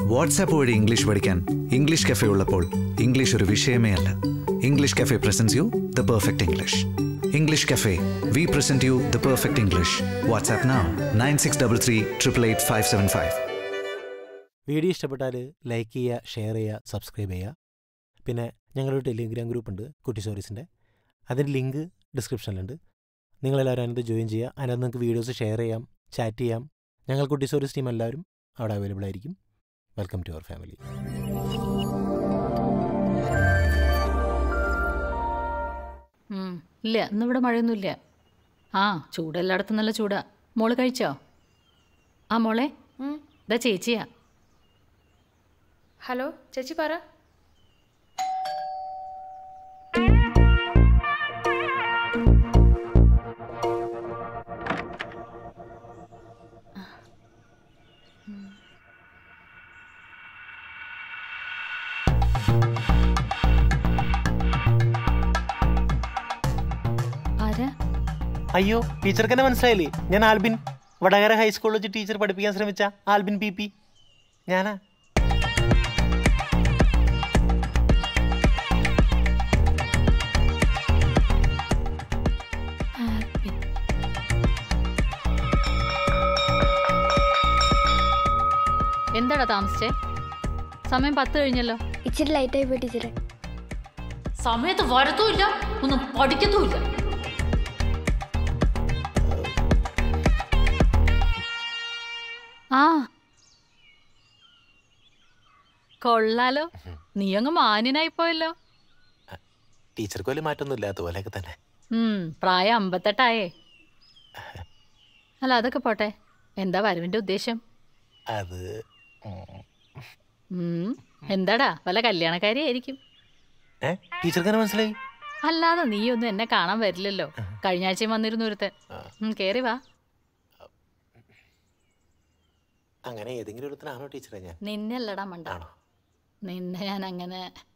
WhatsApp വഴി English പഠിക്കാൻ English cafe ഉള്ളപ്പോൾ ഇംഗ്ലീഷ് ഒരു വിഷയമേ അല്ല. English cafe presents you the perfect English. English cafe, we present you the perfect English. WhatsApp now 9633388575. Video ഇഷ്ടപ്പെട്ടാൽ like ചെയ്യുക, ഷെയർ ചെയ്യുക, സബ്സ്ക്രൈബ് ചെയ്യുക. പിന്നെ ഞങ്ങളൊരു ടെലിഗ്രാം ഗ്രൂപ്പുണ്ട് കുട്ടി സ്റ്റോറീസിൻ്റെ. അതിൻ്റെ ലിങ്ക് ഡിസ്ക്രിപ്ഷനിലുണ്ട്. നിങ്ങളെല്ലാവരും അതിനകത്ത് ജോയിൻ ചെയ്യുക. അതിനകത്ത് നിങ്ങൾക്ക് വീഡിയോസ് ഷെയർ ചെയ്യാം, ചാറ്റ് ചെയ്യാം. ഞങ്ങൾ കുട്ടി സ്റ്റോറീസ് ടീം എല്ലാവരും അവിടെ അവൈലബിൾ ആയിരിക്കും. Welcome to our family. ഇല്ല, ഇന്നിവിടെ മഴയൊന്നുമില്ല. ആ, ചൂടെല്ലായിടത്തും നല്ല ചൂടാ. മോള് കഴിച്ചോ? ആ മോളെ, ഇതാ ചേച്ചിയാ. ഹലോ ചേച്ചി, പറ. അയ്യോ, ടീച്ചർക്ക് എന്നെ മനസ്സിലായില്ലേ? ഞാൻ ആൽബിൻ, വടകര ഹൈസ്കൂളിൽ വെച്ച് ടീച്ചർ പഠിപ്പിക്കാൻ ശ്രമിച്ച ആൽബിൻ PP. ഞാനാ. എന്താടാ താമസിച്ചേ? സമയം 10 കഴിഞ്ഞല്ലോ. ഇച്ചിരി ലൈറ്റായി പോയി ടീച്ചറെ. സമയത്ത് വരത്തുമില്ല, ഒന്നും പഠിക്കത്തുമില്ല. ആ, കൊള്ളാലോ, നീ അങ്ങ് മാന്യനായിപ്പോയല്ലോ. ടീച്ചർക്ക് വലിയ മാറ്റൊന്നുമില്ല, അതുപോലെയൊക്കെ തന്നെ. പ്രായം 58 അല്ല, അതൊക്കെ പോട്ടെ. എന്താ വരവിന്റെ ഉദ്ദേശം? അത് എന്താടാ, വല്ല കല്യാണക്കാരി ആയിരിക്കും. ടീച്ചർക്ക് മനസ്സിലായി? അല്ലാതെ നീ ഒന്നും എന്നെ കാണാൻ വരില്ലല്ലോ. കഴിഞ്ഞ ആഴ്ചയും വന്നിരുന്നു ഒരുത്തൻ. കേറി വാ. അങ്ങനെ ഏതെങ്കിലും ഒരുത്തനാണോ ടീച്ചറെ? ഞാൻ നിന്നല്ലടാ മണ്ടാണോ, നിന്നെ ഞാൻ അങ്ങനെ.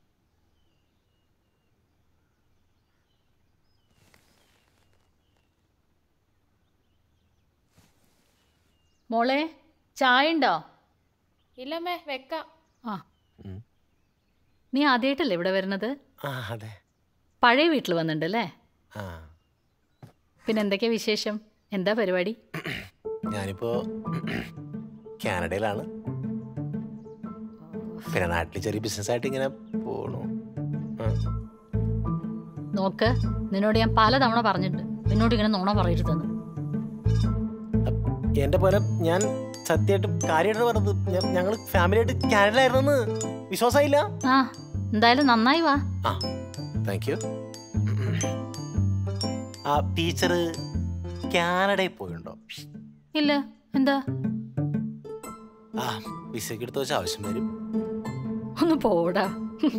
മോളെ, ചായ ഉണ്ടോ? ഇല്ലമ്മേ, വെക്കാം. ആ, നീ ആദ്യമായിട്ടല്ലേ ഇവിടെ വരുന്നത്? അതെ. പഴയ വീട്ടിൽ വന്നിട്ടുണ്ടല്ലേ? പിന്നെ എന്തൊക്കെയാ വിശേഷം? എന്താ പരിപാടി? ഞാനിപ്പോ കാനഡയിലാണ്. പിന്നെ നാട്ടിൽ ചെറിയ ബിസിനസ്സായിട്ട് ഇങ്ങനെ പോണു. നോക്ക്, നിന്നോട് ഞാൻ പലതവണ പറഞ്ഞിട്ടുണ്ട് നിന്നോട് ഇങ്ങനെ നുണ പറയരുതെന്ന്. എന്റെ പോലെ ഞാൻ സത്യമായിട്ടും കാര്യമായിട്ട് പറഞ്ഞത്, ഞങ്ങൾ ഫാമിലിയായിട്ട് കാനഡയിലായിരുന്നു. വിശ്വാസമായില്ല? ആ, എന്തായാലും നന്നായി വാ. Thank you. ആ, ടീച്ചർ കാനഡയിൽ പോയിട്ടുണ്ടോ? ഇല്ല. എന്താ? വിസയ്ക്ക് എടുത്ത് വെച്ച ആവശ്യം വരും. ഒന്ന് പോടാ.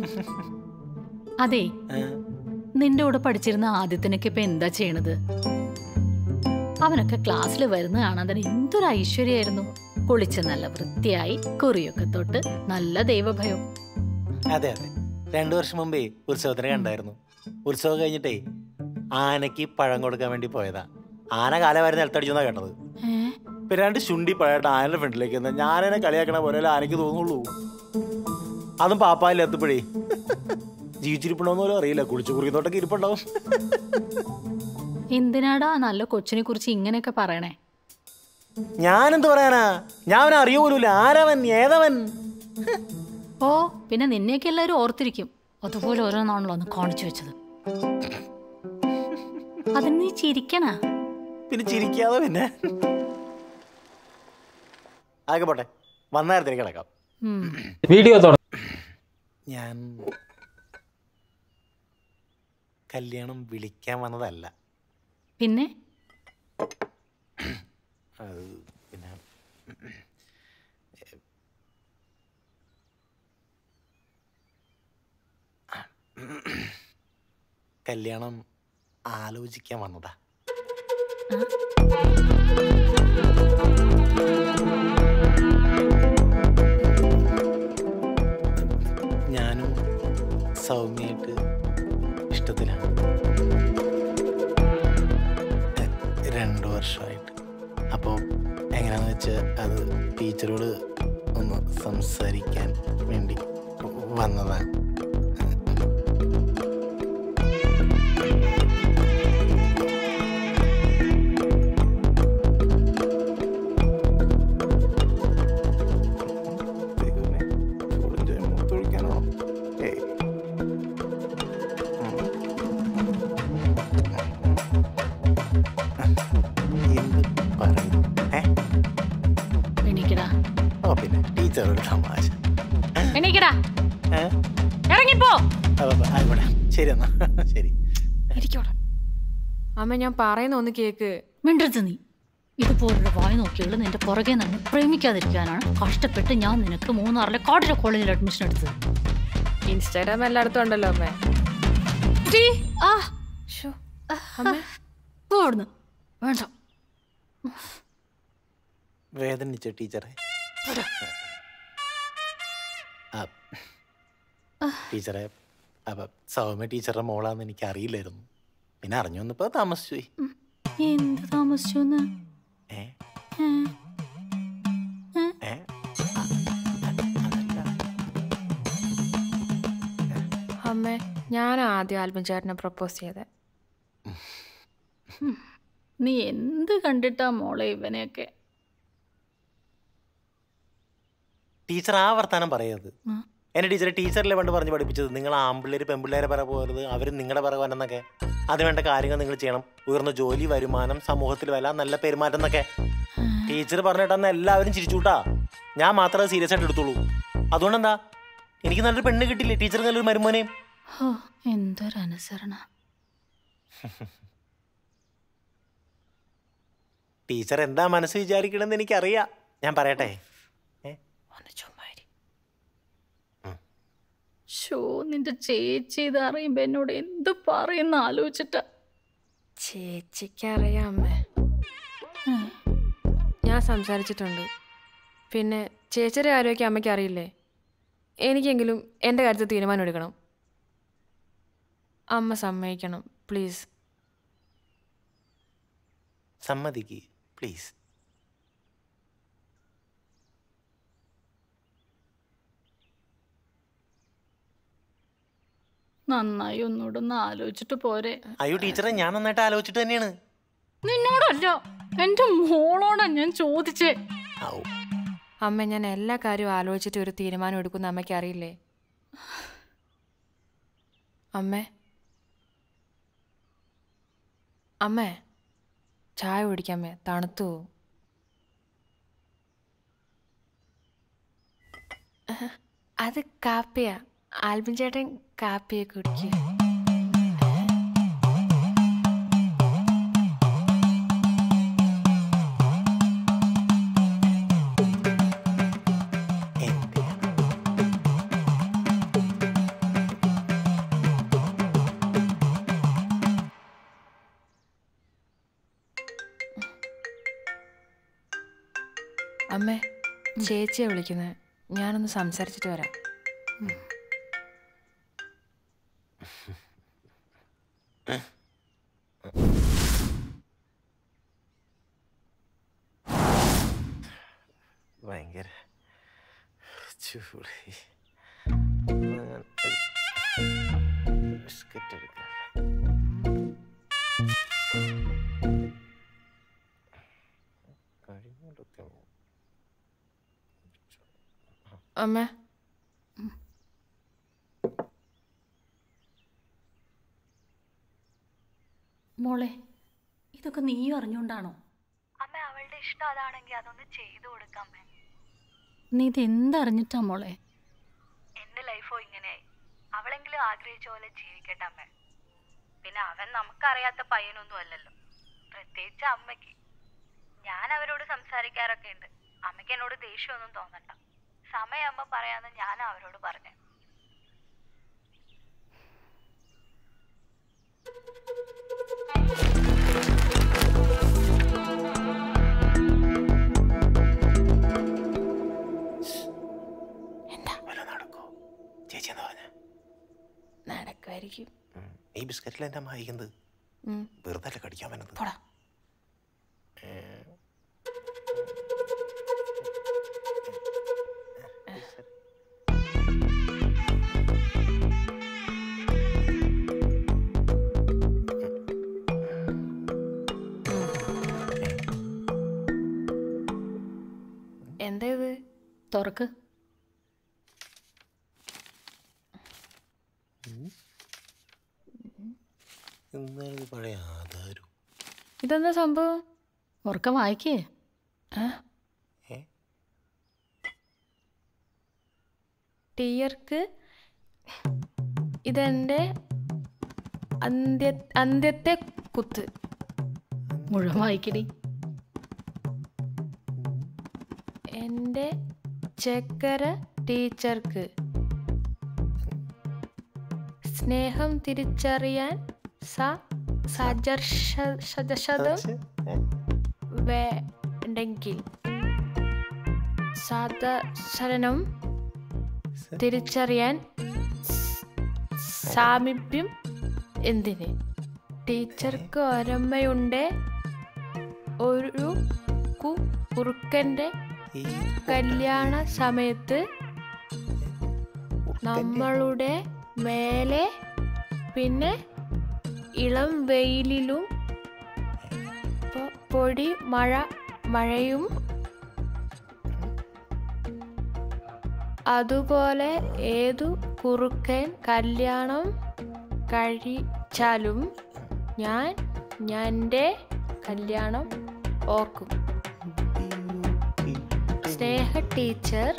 അതെ, നിന്റെ കൂടെ പഠിച്ചിരുന്ന ആദ്യത്തിനൊക്കെ ഇപ്പൊ എന്താ ചെയ്യണത്? അവനൊക്കെ ക്ലാസ്സിൽ വരുന്ന കാണാൻ തന്നെ എന്തൊരു ഐശ്വര്യായിരുന്നു. കുളിച്ച് നല്ല വൃത്തിയായി, കുറിയൊക്കെ തൊട്ട്, നല്ല ദൈവഭയം. അതെ അതെ, 2 വർഷം മുമ്പേ ഉത്സവത്തിന് കണ്ടായിരുന്നു. ഉത്സവം കഴിഞ്ഞിട്ടേ ആനയ്ക്ക് പഴം കൊടുക്കാൻ വേണ്ടി പോയതാ. ആന കാലവാരി നിലത്തടിച്ചെന്നാ കേട്ടത്. പിന്നെ 2 ശുണ്ടി പഴമായിട്ട് ആനയുടെ ഫ്രണ്ടിലേക്ക് ഞാനതിനെ കളിയാക്കണ പോലെ ആനയ്ക്ക് തോന്നുള്ളൂ. അതും പാപ്പായിൽ എത്തപ്പോഴേ ജീവിച്ചിരിപ്പണോന്ന് പോലും അറിയില്ല. കുളിച്ചു കുറിക്കുന്നോട്ടൊക്കെ ഇരിപ്പുണ്ടാവും. എന്തിനാടാ നല്ല കൊച്ചിനെ കുറിച്ച് ഇങ്ങനെയൊക്കെ പറയണേ? ഞാനെന്ത് പറയാനാ? ഞാൻ അവനെ അറിയൂല. ആരവൻ, ഏതവൻ? ഓ, പിന്നെ നിന്നെയൊക്കെ എല്ലാവരും ഓർത്തിരിക്കും. അതുപോലെ ഓരോന്നാണല്ലോ ഒന്ന് കാണിച്ചു വെച്ചത്. അതിന് നീ ചിരിക്കണ? പിന്നെ ചിരിക്കാതെ പിന്നെ. ആകെ പോട്ടെ, വന്നേരത്തിന് കിടക്കാം. വീഡിയോ ഞാൻ കല്യാണം വിളിക്കാൻ വന്നതല്ല. പിന്നെ പിന്നെ കല്യാണം ആലോചിക്കാൻ വന്നതാ. ഞാനും സൗമ്യയായിട്ട് ഇഷ്ടത്തിലാണ്. 2 വർഷമായിട്ട്. അപ്പോൾ എങ്ങനെയാണെന്ന് വെച്ചാൽ അത് ടീച്ചറോട് ഒന്ന് സംസാരിക്കാൻ വേണ്ടി വന്നതാണ്. പിന്നെ ടീച്ചറോട് തമാശ. ശരി എന്നാ ശരി. അമ്മ ഞാൻ പറയുന്ന ഒന്ന് കേക്ക്. മിണ്ടരുത് നീ. ഇതുപോലുള്ള വായ നോക്കിയുള്ള നിന്റെ പുറകെ നിന്ന് പ്രേമിക്കാതിരിക്കാനാണ് കഷ്ടപ്പെട്ട് ഞാൻ നിനക്ക് മൂന്നാറിലെ കോട്ടര കോളേജിൽ അഡ്മിഷൻ എടുത്തത്. ഇൻസ്റ്റാഗ്രാം എല്ലായിടത്തും ഉണ്ടല്ലോ അമ്മേ. വേണ്ട. വേദനിച്ചോ ടീച്ചറെ? ടീച്ചറെ, സൗമ്യ ടീച്ചറുടെ മോളാന്ന് എനിക്ക് അറിയില്ലായിരുന്നു. പിന്നെ അറിഞ്ഞു വന്നപ്പോ താമസിച്ചു. എന്ത് താമസിച്ചു? അമ്മേ, ഞാൻ ആദ്യം ആൽബം ചേട്ടനെ പ്രപ്പോസ് ചെയ്തേ. നീ എന്ത് കണ്ടിട്ടാ മോളെ ഇവനെയൊക്കെ? ടീച്ചർ ആ വർത്താനം പറയരുത്. എന്റെ ടീച്ചറെ ടീച്ചറിലെ പണ്ട് പറഞ്ഞ് പഠിപ്പിച്ചത് നിങ്ങൾ ആമ്പിള്ളേര് പെമ്പിള്ളേരെ പറ പോകരുത്, അവർ നിങ്ങളുടെ പറ വന്നെന്നൊക്കെ. അതിനുവേണ്ട കാര്യങ്ങൾ നിങ്ങൾ ചെയ്യണം. ഉയർന്ന ജോലി, വരുമാനം, സമൂഹത്തിൽ വില, നല്ല പെരുമാറ്റം എന്നൊക്കെ ടീച്ചർ പറഞ്ഞിട്ടെന്ന് എല്ലാവരും ചിരിച്ചുകൂട്ടാ. ഞാൻ മാത്രമേ സീരിയസ് ആയിട്ട് എടുത്തോളൂ. അതുകൊണ്ടെന്താ, എനിക്ക് നല്ലൊരു പെണ്ണ് കിട്ടില്ലേ? ടീച്ചർ നല്ലൊരു മരുമോനെയും. എന്തൊരനുസരണ. ടീച്ചർ എന്താ മനസ്സ് വിചാരിക്കണമെന്ന് എനിക്കറിയാം. ഞാൻ പറയട്ടെ? നിന്റെ ചേച്ചി ഇത് അറിയുമ്പോ എന്നോട് എന്ത് പറയുന്ന ആലോചിച്ചിട്ടാ. ചേച്ചിക്കറിയാം അമ്മേ, ഞാൻ സംസാരിച്ചിട്ടുണ്ട്. പിന്നെ ചേച്ചിയുടെ കാര്യമൊക്കെ അമ്മയ്ക്ക് അറിയില്ലേ. എനിക്കെങ്കിലും എൻ്റെ കാര്യത്തിൽ തീരുമാനം എടുക്കണം. അമ്മ സമ്മതിക്കണം പ്ലീസ്. സമ്മതിക്ക് പ്ലീസ്. നന്നായി ഒന്നുകൂടെ ഒന്ന് ആലോചിച്ചിട്ട് പോരെ? അയ്യോ ടീച്ചറെ, ഞാൻ നന്നായിട്ട് ആലോചിച്ചിട്ട് തന്നെയാണ്. നിന്നോടല്ല, എന്റെ മോളോടാ ഞാൻ ചോദിച്ചേ. അമ്മ, ഞാൻ എല്ലാ കാര്യവും ആലോചിച്ചിട്ട് ഒരു തീരുമാനം എടുക്കുന്ന അമ്മയ്ക്ക് അറിയില്ലേ. അമ്മേ, അമ്മേ ചായ കുടിക്കാമേ, തണുത്തു പോവും. അത് കാപ്പിയാ. ആൽബിൻ ചേട്ടൻ കാപ്പിയെ കുടിക്കുക. അമ്മേ, ചേച്ചിയെ വിളിക്കുന്നത്. ഞാനൊന്ന് സംസാരിച്ചിട്ട് വരാം. ഭയങ്കര ചൂട്. ബിസ്ക്കറ്റ് എടുക്കാം. അമ്മ, മോളെ, ഇതൊക്കെ നീയും അറിഞ്ഞുകൊണ്ടാണോ? അമ്മ, അവളുടെ ഇഷ്ടം അതാണെങ്കിൽ അതൊന്ന് ചെയ്തു കൊടുക്കാം. നീ ഇതെന്തറിഞ്ഞിട്ടാ മോളെ? എന്റെ ലൈഫോ ഇങ്ങനെയായി. അവളെങ്കിലും ആഗ്രഹിച്ച പോലെ ജീവിക്കട്ടെ അമ്മ. പിന്നെ അവൻ നമുക്കറിയാത്ത പയ്യനൊന്നും അല്ലല്ലോ, പ്രത്യേകിച്ച് അമ്മയ്ക്ക്. ഞാൻ അവരോട് സംസാരിക്കാറൊക്കെ ഉണ്ട്. അമ്മയ്ക്ക് എന്നോട് ദേഷ്യമൊന്നും തോന്നണ്ട. സമയം അമ്മ പറയാന്ന് ഞാൻ അവരോട് പറഞ്ഞു. നടക്കുമായിരിക്കും. ഈ ബിസ്ക്കറ്റിൽ എൻ്റെ അമ്മ അയക്കുന്നത് വെറുതെ കടിക്കാൻ പറ്റുന്നത്. തുറക്ക്. പഴയ ആധാരം. ഇതെന്താ സംഭവം? ഉറക്കം വായിക്കേ. ടീയർക്ക് ഇതെൻ്റെ അന്ത്യത്തെ കുത്ത്. മുഴുവൻ വായിക്കടി. എൻ്റെ ചക്കര ടീച്ചർക്ക് സ്നേഹം തിരിച്ചറിയാൻ സജർഷദം വേണ്ടെങ്കിൽ സദസരണം തിരിച്ചറിയാൻ സാമീപ്യം എന്തിന്? ടീച്ചർക്ക് ഒരമ്മയുണ്ട്, ഒരു കുറുക്കൻ്റെ കല്യാണ സമയത്ത് നമ്മളുടെ മേലെ പിന്നെ ഇളം വെയിലിലും പൊടി മഴയും അതുപോലെ ഏതു കുറുക്കൻ കല്യാണം കഴിച്ചാലും ഞാൻ എൻ്റെ കല്യാണം ഓർക്കും. സ്നേഹ ടീച്ചർ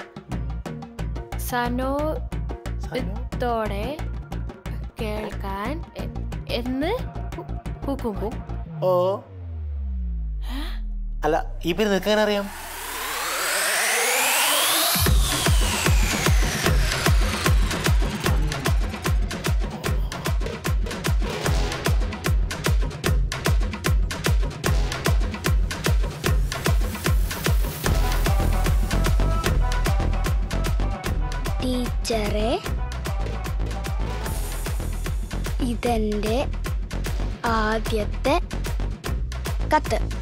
സനോദത്തോടെ കേൾക്കാൻ എന്ന് കൂക്കുമ്പോ. ഓ അല്ല, ഈ പേര് നിൽക്കാൻ അറിയാം. ടീച്ചറെ, ഇതെൻ്റെ ആദ്യത്തെ കത്ത്.